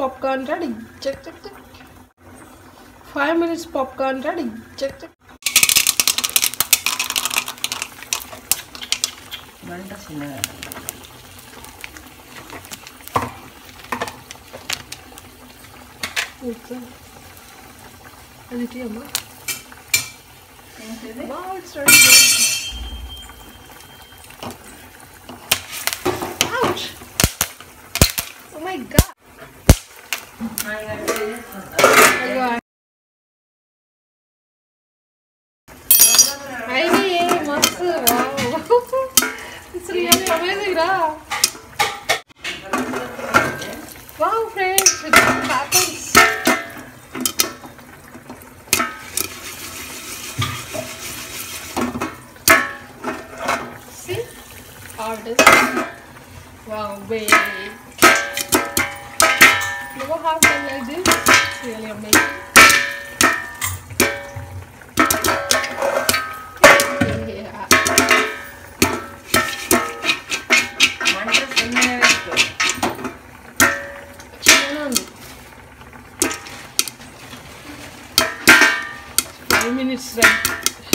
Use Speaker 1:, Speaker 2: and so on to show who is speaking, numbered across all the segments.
Speaker 1: popcorn ready. Check, check, check. 5 minutes popcorn ready. Check, check. Wow, it's ready. Ouch! Oh my god! Wow! It's really amazing, right? Wow, friends, it happens. See how it is? Wow, wait. Never have done like this. It's really amazing. Yeah. Minutes right.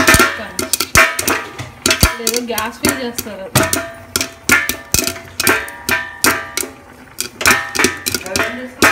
Speaker 1: Level gas will just serve.